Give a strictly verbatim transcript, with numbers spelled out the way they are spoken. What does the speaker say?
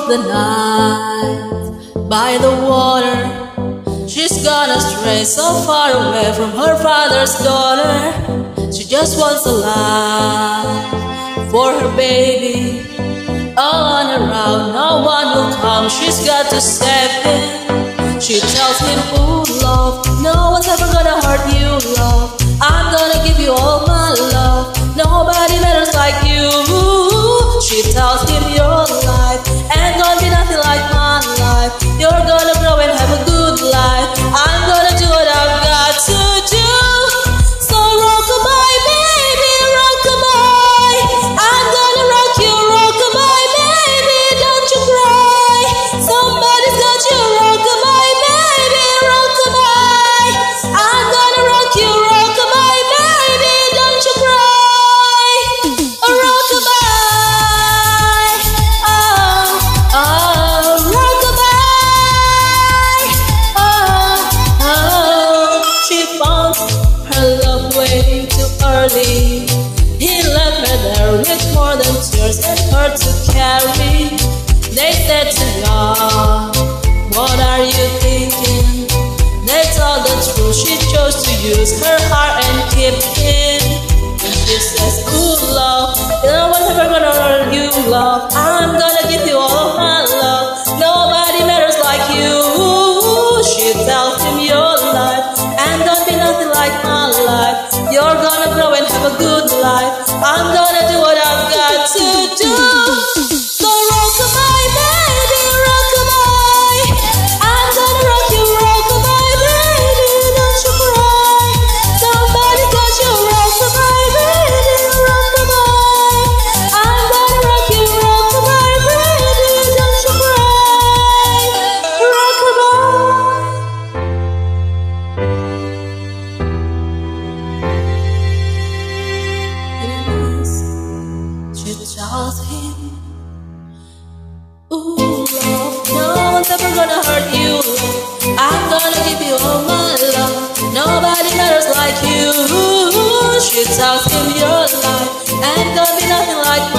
the night by the water. She's gone astray, so far away from her father's daughter. She just wants a life for her baby. All on around, no one will come. She's got to save him. She tells him, ooh, love, no one's ever gonna hurt you, love. I'm gonna give you all my love. Nobody matters like you. She tells him your life ain't gonna be nothing like my life. You're gonna grow and have a good life. I'm gonna do what I've got to do. So rockabye, baby, rockabye. I'm gonna rock you, rockabye, baby, don't you cry. Somebody's got you, rockabye, baby, rockabye. I'm gonna rock you, rockabye, baby, don't you cry. Rockabye. He left her there with more than tears and hurt to carry. They said to God, what are you thinking? They told the truth, she chose to use her heart and keep him. And she says, ooh, love, no one's ever gonna hurt you, love. I'm gonna give you all my love. Nobody matters like you. She tells him your life and don't be nothing like my life. You're gonna grow and have a good life. I'm gonna do what I've got to do. So rockabye, baby, rockabye. I'm gonna rock you, rockabye, baby, don't you cry. Somebody got you, rockabye, baby, rockabye. I'm gonna rock you, rockabye, baby, don't you cry. Rockabye. She tells him, ooh, love, no one's ever gonna hurt you, love. I'm gonna give you all my love. Nobody matters like you. She tells him your life ain't gonna be nothing like mine.